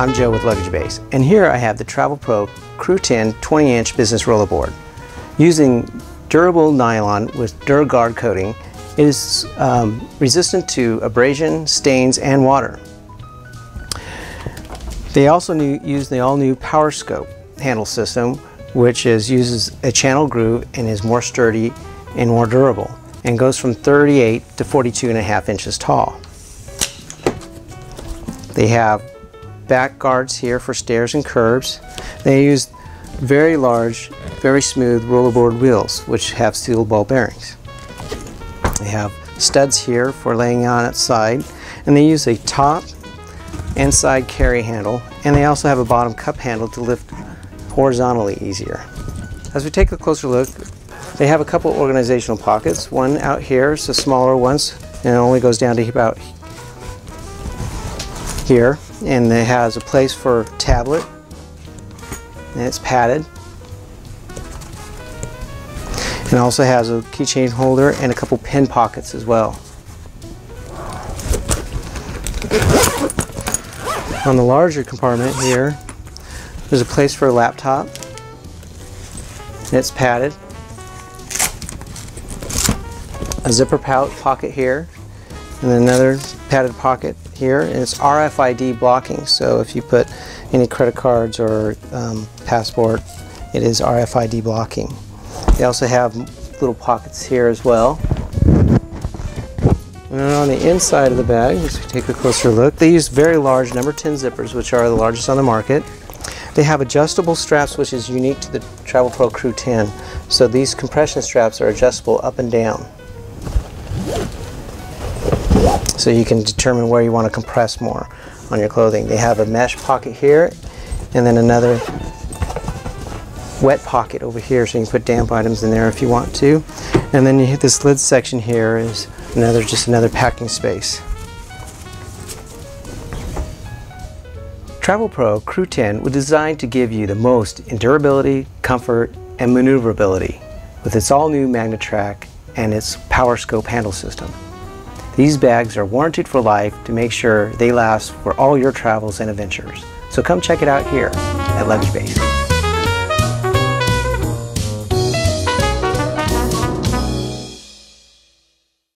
I'm Joe with Luggage Base, and here I have the Travel Pro Crew 10 20-inch business rollerboard. Using durable nylon with DuraGuard coating, it is resistant to abrasion, stains, and water. They also use the all-new PowerScope handle system, which uses a channel groove and is more sturdy and more durable, and goes from 38 to 42.5 inches tall. They have back guards here for stairs and curbs. They use very large, very smooth rollerboard wheels, which have steel ball bearings. They have studs here for laying on its side, and they use a top and side carry handle, and they also have a bottom cup handle to lift horizontally easier. As we take a closer look, they have a couple organizational pockets. One out here, so smaller ones, and it only goes down to about here, and it has a place for tablet, and it's padded. And also has a keychain holder and a couple pin pockets as well. On the larger compartment here, there's a place for a laptop, and it's padded. A zipper pouch pocket here, and another padded pocket here, and it's RFID blocking, so if you put any credit cards or passport, it is RFID blocking. They also have little pockets here as well. And on the inside of the bag, as we take a closer look, they use very large number 10 zippers, which are the largest on the market. They have adjustable straps, which is unique to the Travel Pro Crew 10. So these compression straps are adjustable up and down, so you can determine where you want to compress more on your clothing. They have a mesh pocket here, and then another wet pocket over here, so you can put damp items in there if you want to. And then you hit this lid section here is just another packing space. Travel Pro Crew 10 was designed to give you the most in durability, comfort, and maneuverability with its all-new MagnaTrack and its PowerScope handle system. These bags are warranted for life to make sure they last for all your travels and adventures. So come check it out here at Luggage Base.